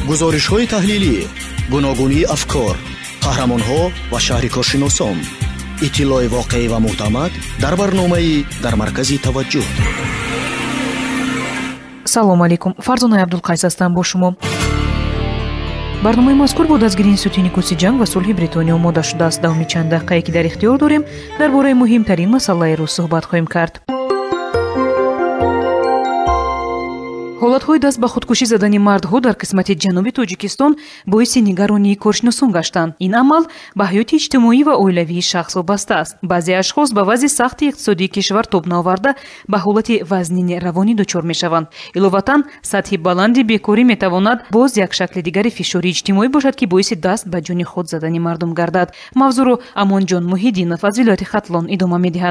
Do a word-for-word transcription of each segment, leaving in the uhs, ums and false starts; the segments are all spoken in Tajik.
гузоришҳои таҳлилӣ, гуногунии афкор, қаҳрамонҳо ва шаҳрикоршиносон. иттилои воқеӣ ва муътамад дар барномаи дар маркази таваҷҷӯҳ. салому алейкум. фарзонаи абдулқайс ҳастам бо шумо. барномаи мазкур бо дастгирии Сутии Никуси ҷанг ва сулҳи Бритониё омода шудааст. давоми чанд дақиқае ки дар ихтиёр дорем, дар бораи муҳимтарин масъалаи рӯз суҳбат хоҳем кард. ҳолатҳои даст ба худкушӣ задани мардҳо дар қисмати ҷануби Тоҷикистон боиси нигаронии коршиносон гаштанд. ин амал ба ҳаёти иҷтимоӣ ва оилавии шахс вобаста аст. баъзе ашхос ба вазъи сахти иқтисодии кишвар тоб наоварда ба ҳолати вазнини равонӣ дучор мешаванд. иловатан сатҳи баланди бекорӣ метавонад боз як шакли дигари фишори иҷтимоӣ бошад, ки боиси даст ба ҷони худ задани мардум гардад. мавзӯъро Амонҷон Муҳиддинов аз вилояти Хатлон идома медиҳад.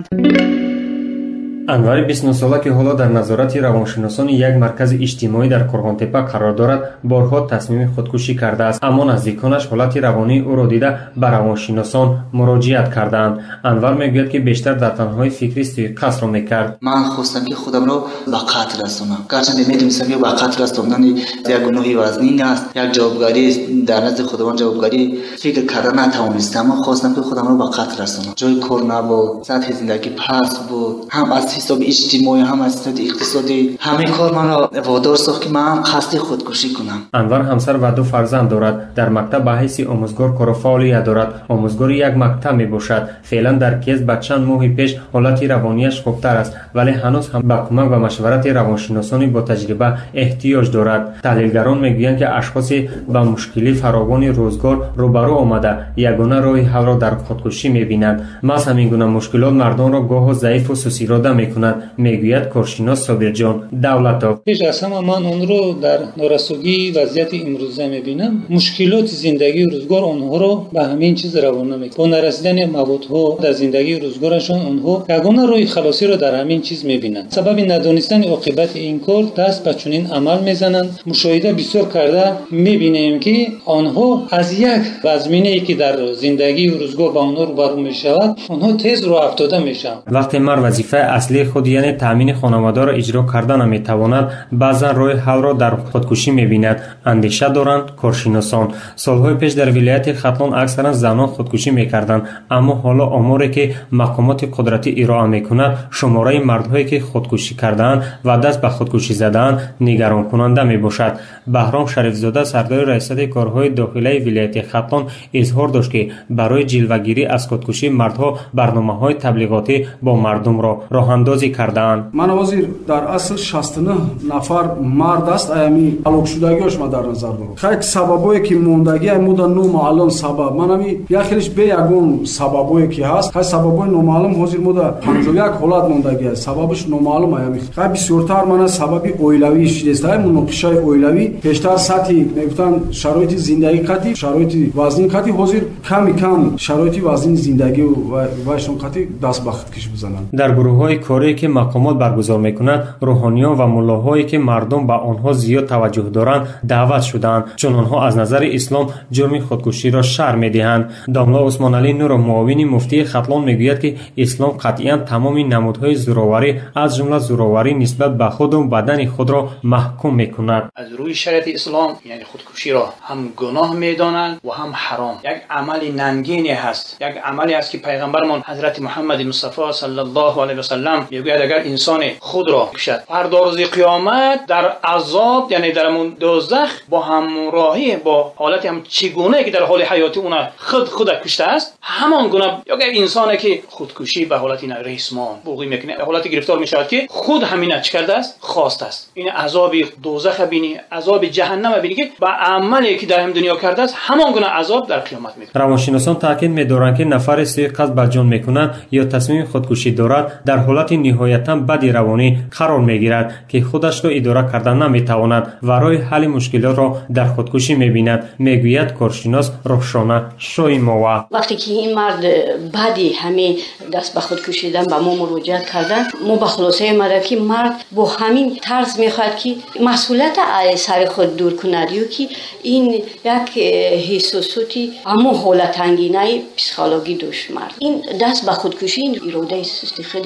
анвари бист و نه сола ки ҳоло дар назорати равоншиносони як маркази иҷтимоӣ дар Қурғонтепа қарор дорад, борҳо тасмими худкушӣ кардааст, аммо наздиконаш ҳолати равонии ӯро дида ба равоншиносон муроҷиат кардаанд. Анвар мегӯяд ки бештар дар танҳои фикри суиқасдро мекард. ман хостам ки худамро ба қатл расонам, гарчанде медонистам ки ба қатл растондани як гуноҳи вазнин аст, як ҷавобгарӣ дар назди худованд ҷавобгарӣ фикр карда натавонистам. ман хостам ки худамро ба қатл расонам. ҷои кор набуд, сатҳи зиндагӣ паст буд, ҳам аз ҳисоби иҷтимоӣ ҳам аз ҳисоби иқтисодӣ ҳамин кор манро водор сохт ки ман қасди худкушӣ кунам. анвар ҳамсар ва ду фарзанд дорад. дар мактаб ба ҳайси омӯзгор кору фаъолият дорад. омӯзгори як мактаб мебошад. феълан дар Кес ба чанд моҳи пеш ҳолати равонияш хубтар аст, вале ҳанӯз ҳам ба кӯмак ва машварати равоншиносони ботаҷриба эҳтиёҷ дорад. таҳлилгарон мегӯянд ки ашхоси ба мушкилӣ фаровони рӯзгор рӯбарӯ омада ягона роҳи ҳалро дар худкушӣ мебинанд. маҳз ҳамин гуна мушкилот мардонро гоҳо заифу сусирода мекунад, мегӯяд коршинос Собирҷон Давлатов. пеш аз ҳама ман онро дар норасогии вазъияти имрӯза мебинам. мушкилоти зиндагии рӯзгор онҳоро ба ҳамин чиз равона мекунад. бо нарасидани маводҳо дар зиндагии рӯзгорашон онҳо ягона роҳи халосиро дар ҳамин чиз мебинанд. сабаби надонистани оқибати ин кор даст ба чунин амал мезананд. мушоҳида бисёр карда мебинем ки онҳо аз як вазминае ки дар зиндагии рӯзгор ба онҳо рӯбарӯ мешавад, онҳо тез роҳ афтода мешаванд. вақте мард вазифаи аслии худ яъне таъмини хонаводаро иҷро карда наметавонад, баъзан роҳи ҳалро дар худкушӣ мебинад. андеша доранд коршиносон. солҳои пеш дар вилояти Хатлон аксаран занон худкушӣ мекарданд, аммо ҳоло оморе ки мақомоти қудратӣ ироа мекунад, шумораи мардҳое ки худкушӣ кардаанд ва даст ба худкушӣ задаанд нигаронкунанда мебошад. Баҳром Шарифзода, сардори раисати корҳои дохилаи вилояти Хатлон, изҳор дошт ки барои ҷилвагирӣ аз худкушӣ мардҳо барномаҳои таблиғотӣ бо мардумро роҳандозӣ кардаанд. ман ҳозир дар асл шасту нӯҳ нафар мард аст аями ҳалокшудагиаш ма дар назар дорам. хай сабабое ки мондагӣ муда номаълум сабаб ман ами яхелиш бе ягон сабабое ки ҳаст, хай сабабои номаълум ҳозир муда панҷоҳ як ҳолат мондагӣ аст. сабабаш номаълум аями хай бисёртар мана сабаби оилавӣ шидест. ай муноқишаи оилавӣ пештар сатҳи мегуфтанд шароити зиндагӣ қати шароити вазнин қати ҳозир ками кам шароити вазнини зиндагӣ вайшон қати даст ба худкушӣ бизананд. дар гурӯҳҳои корие ки мақомот баргузор мекунад, рӯҳониён ва муллоҳое ки мардум ба онҳо зиёд таваҷҷӯҳ доранд даъват шудаанд, чун онҳо аз назари ислом ҷурми худкуширо шаръ медиҳанд. домла Усмоналӣ Нуров, муовини муфтии Хатлон, мегӯяд ки ислом қатъиян тамоми намудҳои зӯроварӣ аз ҷумла зӯроварӣ нисбат ба худу бадани худро маҳкум мекунад. аз рӯи шариати ислом яъне худкуширо ҳам гуноҳ медонанд ва ҳам ҳаром. як амали нангине ҳаст, як амале аст ки пайғамбармон ҳазрати Муҳаммади Мустафо саллаллоҳу алайҳи ва саллам мегӯяд агар инсони худро кушад, фардо рӯзи қиёмат дар азоб яъне дар амун дозах бо ҳамроҳӣ бо ҳолати ҳам чӣ гуне ки дар ҳоли ҳаёти уна худ худа куштааст, ҳамон гуна як инсоне ки худкушӣ ба ҳолати рисмон буғӣ мекунад, ҳолати гирифтор мешавад ки худ ҳамина чӣ кардааст, хостааст. ин азоби дозаха бини, азоби ҷаҳаннама бини ки ба амале ки дар ҳам дунё кардааст, ҳамон гуна азоб дар қиёмат мекунад. равоншиносон таъкид медоранд ки нафаре суиқасд ба ҷон мекунад ё тасмими худкушӣ дорад, дар ҳолати ниҳоятан бади равонӣ қарор мегирад ки худашро идора карда наметавонад ва роҳи ҳалли мушкилотро дар худкушӣ мебинад, мегӯяд коршинос Рӯҳшона Шоимова. вақте ки ин мард баъди ҳамин даст ба худ кушидан ба мо муроҷиат кардан, мо ба хулосае омада ки мард бо ҳамин тарз мехоҳад ки масъулията аз сари худ дур кунад ё ки ин як ҳисосоти аммо ҳолатангинаи психологӣ дошт мард. ин даст ба худкушӣ иродаи сусти худи ҳамо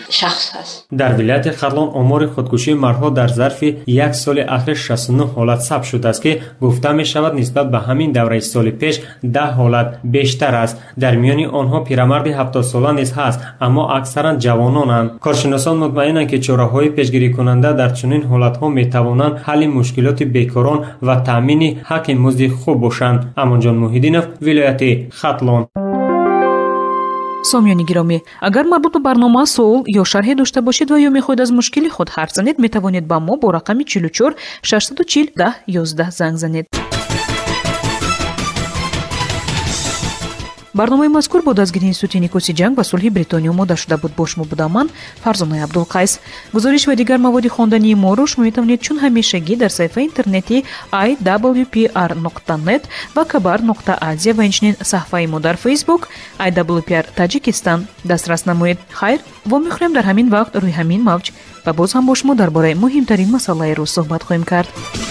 шахс ҳаст. дар вилояти Хатлон омори худкушии мардҳо дар зарфи як соли ахир шасту нӯ ҳолат сабт шудааст ки гуфта мешавад нисбат ба ҳамин давраи соли пеш даҳ ҳолат бештар аст. дар миёни онҳо пирамарди ҳафтодсола низ ҳаст, аммо аксаран ҷавононанд. коршиносон мутмаинанд ки чораҳои пешгирикунанда дар чунин ҳолатҳо метавонанд ҳалли мушкилоти бекорон ва таъмини ҳаққи музди хуб бошанд. амонҷон муҳиддинов, вилояти Хатлон. сомиёни гиромӣ, агар марбут ба барнома суол ё шарҳе дошта бошед ва ё мехоҳед аз мушкили худ ҳарф занед, метавонед ба мо бо рақами чилу чор шашсаду чил даҳ ёздаҳ занг занед. барномаи мазкур бо дастгирии институти никоси ҷанг ва сулҳи бритониё омода шуда буд. бо шумо будам ман Фарзонаи Абдулқайс. гузориш ва дигар маводи хондании моро шумо метавонед чун ҳамешагӣ дар саҳифаи интернети ай дабл ю пи ар нуқта нет ва кабар нуқта азия ва инчунин саҳифаи мо дар фейсбук ай дабл ю пи ар таҷикистан дастрас намоед. хайр, ва мехоҳем дар ҳамин вақт рӯи ҳамин мавҷ ва боз ҳам бо шумо дар бораи муҳимтарин масъалаи рӯз суҳбат хоҳем кард.